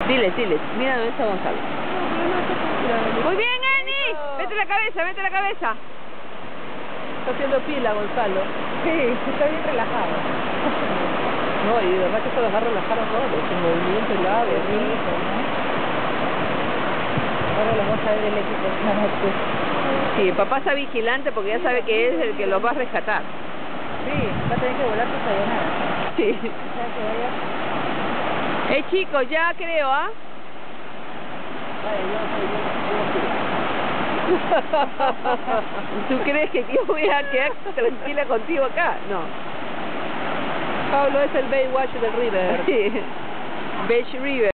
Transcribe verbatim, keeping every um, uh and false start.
Diles, diles. Mira dónde está Gonzalo. Muy bien, Ani. Mete la cabeza, mete la cabeza. Está haciendo pila, Gonzalo. Sí, está bien relajado. No, y de verdad que se los va a relajar a todos. Su movimiento lado, rico, ¿no? Ahora lo vamos a ver el equipo esta noche. Sí, papá está vigilante porque ya sabe que es el que los va a rescatar. Sí, va a tener que volar sus aeronaves. Sí. O sea, que vaya... Eh, chicos, ya creo, ¿ah? ¿Tú crees que yo voy a quedar tranquila contigo acá? No. Pablo es el Baywatch del River. Sí. Beach River.